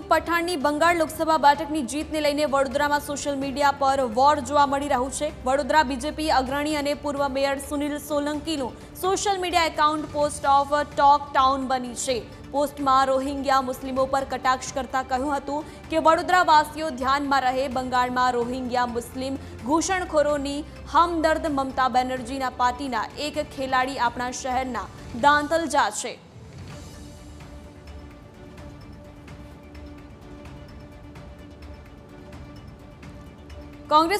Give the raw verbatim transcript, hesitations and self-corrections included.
પઠાણની બંગાળ લોકસભા બેઠકની જીતને લઈને વડોદરામાં સોશિયલ મીડિયા પર વોર જોવા મળી રહ્યું છે। વડોદરા બીજેપી અગ્રણી અને પૂર્વ મેયર સુનિલ સોલંકીનું social media account post of talk town બની છે। પોસ્ટમાં રોહિંગ્યા મુસ્લિમો પર કટાક્ષ કરતા કહ્યું હતું કે વડોદરાવાસીઓ ધ્યાનમાં રહે, બંગાળમાં રોહિંગ્યા મુસ્લિમ ઘૂસણખોરોની હમદર્દ મમતા બેનર્જીના પાર્ટીના એક ખેલાડી આપણા શહેરના દાંતલજા છે। कांग्रेस